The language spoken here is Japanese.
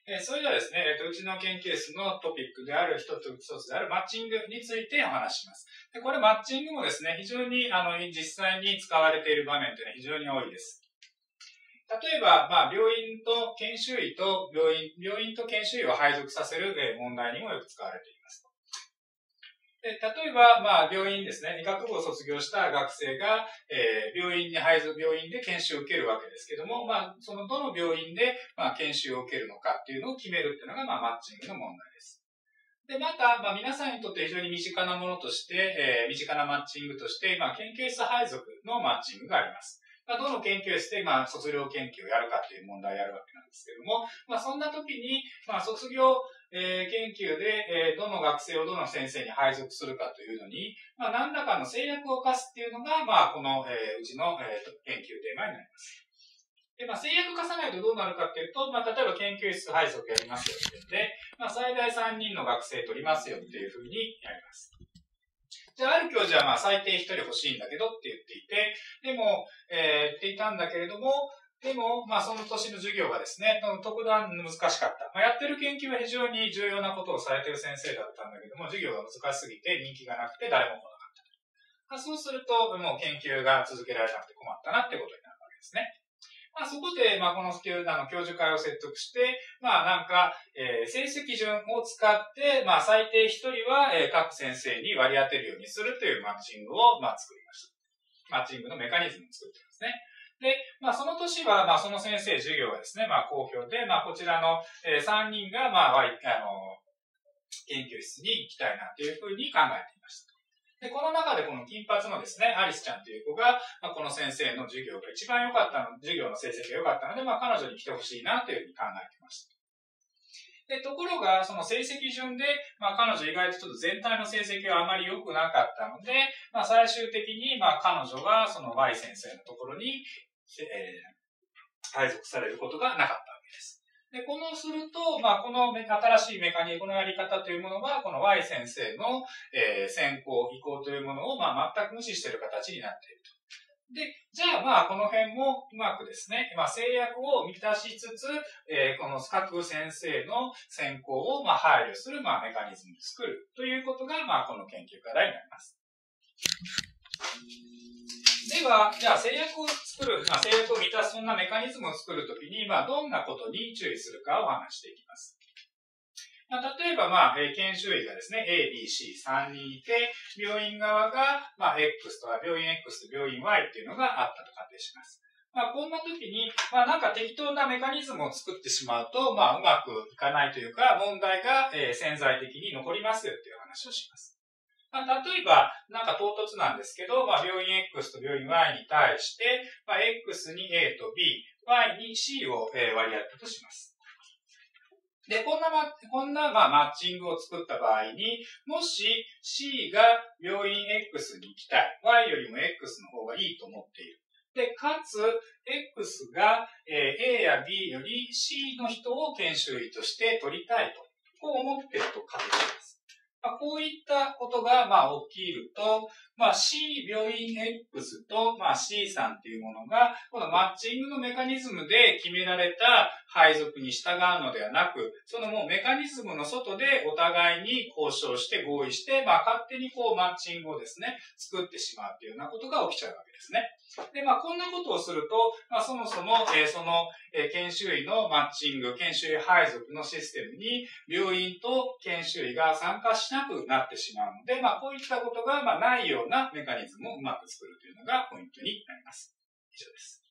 それではですね、うちの研究室のトピックである一つであるマッチングについてお話しします。でこれマッチングもですね、非常に実際に使われている場面というのは非常に多いです。例えば、病院と研修医と病院と研修医を配属させる問題にもよく使われています。で例えば、病院ですね、医学部を卒業した学生が、病院で研修を受けるわけですけども、そのどの病院で、研修を受けるのかっていうのを決めるっていうのが、マッチングの問題です。で、また、皆さんにとって非常に身近なものとして、身近なマッチングとして、研究室配属のマッチングがあります。どの研究室で、卒業研究をやるかという問題をやるわけなんですけども、そんな時に、卒業研究で、どの学生をどの先生に配属するかというのに、何らかの制約を課すっていうのが、この、うちの、研究テーマになります。で、制約課さないとどうなるかっていうと、例えば研究室配属やりますよって言って、最大3人の学生取りますよっていうふうにやります。じゃあ、ある教授は最低1人欲しいんだけどって言っていて、でも、言っていたんだけれども、その年の授業がですね、特段難しかった。やってる研究は非常に重要なことをされている先生だったんだけども、授業が難しすぎて人気がなくて誰も来なかった。そうすると、もう研究が続けられなくて困ったなってことになるわけですね。そこで、この教授会を説得して、成績順を使って、最低1人は、各先生に割り当てるようにするというマッチングを、作りました。マッチングのメカニズムを作ってますね。で、その年は、その先生授業がですね、好評で、こちらの、3人が、研究室に行きたいなというふうに考えていました。で、この中でこの金髪のですね、アリスちゃんという子が、この先生の授業が一番良かったの、授業の成績が良かったので、彼女に来てほしいなというふうに考えていました。で、ところが、その成績順で、彼女意外とちょっと全体の成績があまり良くなかったので、最終的に、彼女がその Y 先生のところに、配属されることがなかったわけです。で、すると、この新しいこのやり方というものが、この Y 先生の、選考、意向というものを、全く無視している形になっていると。で、じゃあ、この辺もうまくですね、制約を満たしつつ、この各先生の選考を、配慮する、メカニズムを作るということが、この研究課題になります。では、じゃあ制約を作る、制約を満たすそんなメカニズムを作るときに、どんなことに注意するかを話していきます。例えば、研修医がですね、A、B、C、3人いて、病院側が、X とは、病院 X と病院 Y っていうのがあったと仮定します。こんな時に、適当なメカニズムを作ってしまうと、うまくいかないというか、問題が、潜在的に残りますよっていう話をします。例えば、唐突なんですけど、病院 X と病院 Y に対して、X に A と B、Y に C を割り当てたとします。で、こんなマッチングを作った場合に、もし C が病院 X に行きたい、Y よりも X の方がいいと思っている。で、かつ、X が A や B より C の人を研修医として取りたいと、こう思っていると仮定します。こういったことが、起きると、C 病院 X と、C さんっていうものが、このマッチングのメカニズムで決められた配属に従うのではなく、そのもうメカニズムの外でお互いに交渉して合意して、勝手にマッチングをですね、作ってしまうというようなことが起きちゃうわけですね。で、こんなことをすると、そもそも、その、研修医のマッチング、研修医配属のシステムに、病院と研修医が参加しなくなってしまうので、こういったことが、ないようなメカニズムをうまく作るというのがポイントになります。以上です。